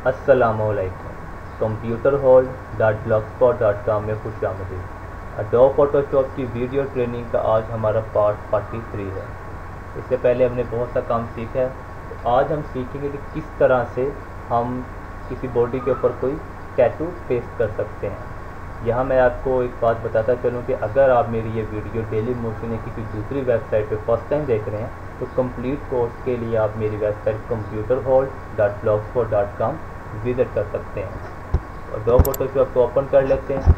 अस्सलामुअलैकुम। computerhold.blogspot.com में खुशामदीद। एडोब फोटोशॉप की वीडियो ट्रेनिंग का आज हमारा पार्ट 43 है। इससे पहले हमने बहुत सा काम सीखा है, तो आज हम सीखेंगे कि किस तरह से हम किसी बॉडी के ऊपर कोई टैटू पेस्ट कर सकते हैं। यहाँ मैं आपको एक बात बताता चलूँ कि अगर आप मेरी ये वीडियो डेली मोशन या किसी दूसरी वेबसाइट पे फर्स्ट टाइम देख रहे हैं तो कंप्लीट कोर्स के लिए आप मेरी वेबसाइट computerhold.blogspot.com विज़िट कर सकते हैं। और एडोब फोटोशॉप को ओपन कर लेते हैं।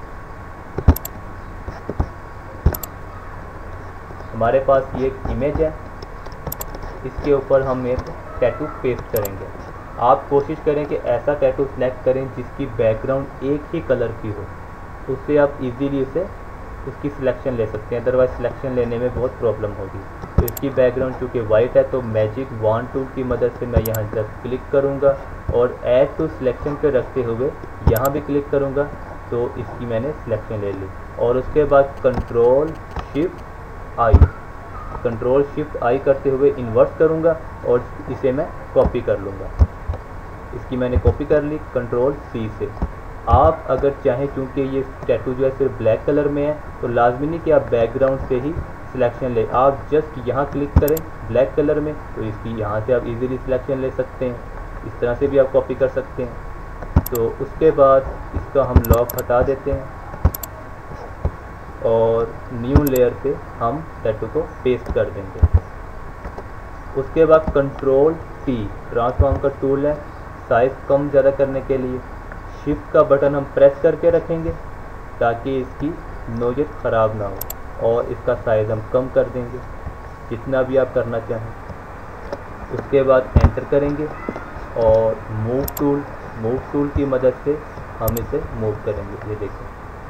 हमारे पास ये एक इमेज है, इसके ऊपर हम एक टैटू पेस्ट करेंगे। आप कोशिश करें कि ऐसा टैटू सिलेक्ट करें जिसकी बैकग्राउंड एक ही कलर की हो, उससे आप इजीली उसकी सिलेक्शन ले सकते हैं, अदरवाइज सिलेक्शन लेने में बहुत प्रॉब्लम होगी। तो इसकी बैकग्राउंड चूँकि वाइट है तो मैजिक वॉन्ड टूल की मदद से मैं यहाँ जस्ट क्लिक करूँगा और ऐड टू सिलेक्शन पे रखते हुए यहाँ भी क्लिक करूँगा, तो इसकी मैंने सिलेक्शन ले ली। और उसके बाद कंट्रोल शिफ्ट आई करते हुए इन्वर्ट करूँगा और इसे मैं कॉपी कर लूँगा। इसकी मैंने कॉपी कर ली कंट्रोल सी से। आप अगर चाहें, चूँकि ये टैटू जो है सिर्फ ब्लैक कलर में है, तो लाजमी नहीं कि आप बैकग्राउंड से ही सिलेक्शन ले। आप जस्ट यहाँ क्लिक करें ब्लैक कलर में, तो इसकी यहाँ से आप इजीली सिलेक्शन ले सकते हैं। इस तरह से भी आप कॉपी कर सकते हैं। तो उसके बाद इसका हम लॉक हटा देते हैं और न्यू लेयर पे हम टैटू को पेस्ट कर देंगे। उसके बाद कंट्रोल टी ट्रांसफॉर्म का टूल है, साइज़ कम ज़्यादा करने के लिए। शिफ्ट का बटन हम प्रेस करके रखेंगे ताकि इसकी नोज़त ख़राब ना हो, और इसका साइज़ हम कम कर देंगे जितना भी आप करना चाहें। उसके बाद एंटर करेंगे और मूव टूल की मदद से हम इसे मूव करेंगे। ये देखें,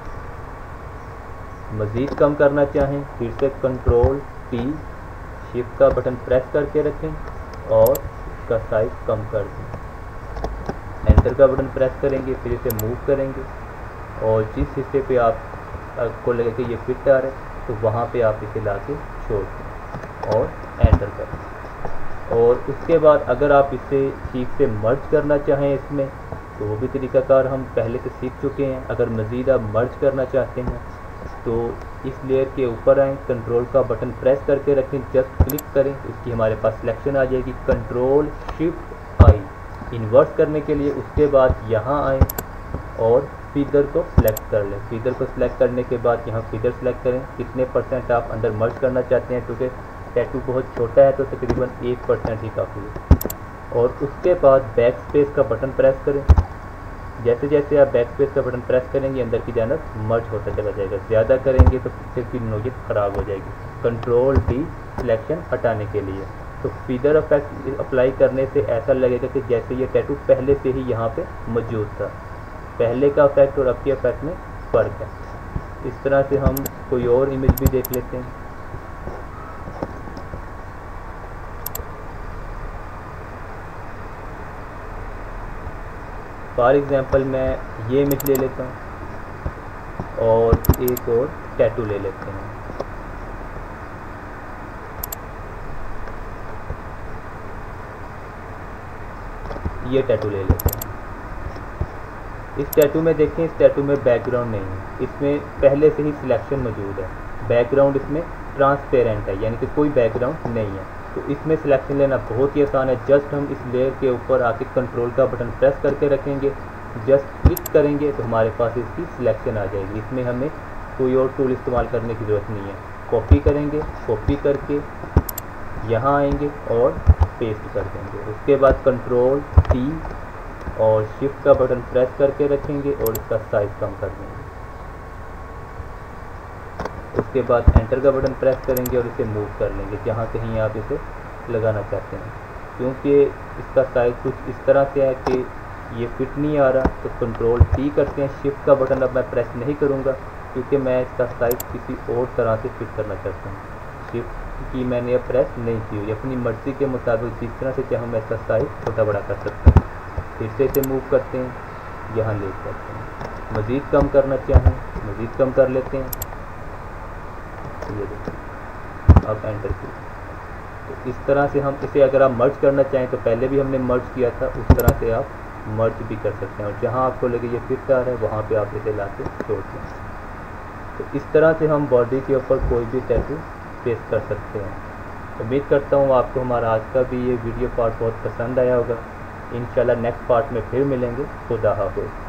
मज़ीद कम करना चाहें फिर से कंट्रोल टी शिफ्ट का बटन प्रेस करके रखें और इसका साइज़ कम कर दें। एंटर का बटन प्रेस करेंगे, फिर इसे मूव करेंगे और जिस हिस्से पे आपको लगे कि ये फिट आ रहा है तो वहाँ पे आप इसे ला के छोड़ दें और एंटर करें। और उसके बाद अगर आप इसे ठीक से मर्ज करना चाहें इसमें, तो वो भी तरीक़ाकार हम पहले से सीख चुके हैं। अगर मज़ीद आप मर्ज करना चाहते हैं तो इस लेयर के ऊपर आएँ, कंट्रोल का बटन प्रेस करके रखें, जस्ट क्लिक करें, इसकी हमारे पास सिलेक्शन आ जाएगी। कंट्रोल शिफ्ट आई इन्वर्ट करने के लिए। उसके बाद यहाँ आएँ और फीदर को सिलेक्ट कर लें। फीदर को सिलेक्ट करने के बाद यहाँ फीदर सिलेक्ट करें, कितने % आप अंदर मर्ज करना चाहते हैं, क्योंकि टैटू बहुत छोटा है तो तकरीबन 1% ही काफ़ी है। और उसके बाद बैक स्पेस का बटन प्रेस करें। जैसे जैसे आप बैक स्पेस का बटन प्रेस करेंगे अंदर की जानब मर्ज होता चला जाएगा। ज़्यादा करेंगे तो पिक्चर की नोज़त ख़राब हो जाएगी। कंट्रोल डी सिलेक्शन हटाने के लिए। तो फीदर इफेक्ट अप्लाई करने से ऐसा लगेगा कि जैसे ये टैटू पहले से ही यहाँ पे मौजूद था। पहले का इफेक्ट और अब के इफेक्ट में फ़र्क है। इस तरह से हम कोई और इमेज भी देख लेते हैं। फॉर एग्ज़ाम्पल मैं ये इमेज ले लेता हूँ और एक और टैटू ले लेते हैं। ये टैटू ले लेते हैं। इस टैटू में देखें, इस टैटू में बैकग्राउंड नहीं है, इसमें पहले से ही सिलेक्शन मौजूद है। बैकग्राउंड इसमें ट्रांसपेरेंट है, यानी कि कोई बैकग्राउंड नहीं है। तो इसमें सिलेक्शन लेना बहुत ही आसान है। जस्ट हम इस लेयर के ऊपर आके कंट्रोल का बटन प्रेस करके रखेंगे, जस्ट क्लिक करेंगे तो हमारे पास इसकी सिलेक्शन आ जाएगी। इसमें हमें कोई और टूल इस्तेमाल करने की ज़रूरत नहीं है। कॉपी करेंगे, कॉपी करके यहाँ आएंगे और पेस्ट कर देंगे। उसके बाद कंट्रोल टी और शिफ्ट का बटन प्रेस करके रखेंगे और इसका साइज़ कम कर देंगे। उसके बाद एंटर का बटन प्रेस करेंगे और इसे मूव कर लेंगे जहाँ कहीं आप इसे लगाना चाहते हैं। क्योंकि इसका साइज़ कुछ इस तरह से है कि ये फिट नहीं आ रहा, तो कंट्रोल टी करते हैं। शिफ्ट का बटन अब मैं प्रेस नहीं करूँगा क्योंकि मैं इसका साइज़ किसी और तरह से फिट करना चाहता हूँ। शिफ्ट की मैंने अब प्रेस नहीं की हुई, अपनी मर्ज़ी के मुताबिक जिस तरह से चाहूँ मैं इसका साइज़ छोटा बड़ा कर सकता हूँ। फिर से इसे मूव करते हैं, यहाँ ले करते हैं। मज़ीद कम करना चाहें मज़ीद कम कर लेते हैं। ये देखिए, अब एंटर की। तो इस तरह से हम इसे अगर आप मर्ज करना चाहें तो पहले भी हमने मर्ज किया था, उस तरह से आप मर्ज भी कर सकते हैं, और जहाँ आपको लगे ये फिट आ रहा है वहाँ पे आप इसे ला के छोड़ दें। तो इस तरह से हम बॉडी के ऊपर कोई भी टैटू पेस्ट कर सकते हैं। उम्मीद करता हूँ आपको हमारा आज का भी ये वीडियो पार्ट बहुत पसंद आया होगा। इंशाल्लाह नेक्स्ट पार्ट में फिर मिलेंगे। खुदा हाफिज़।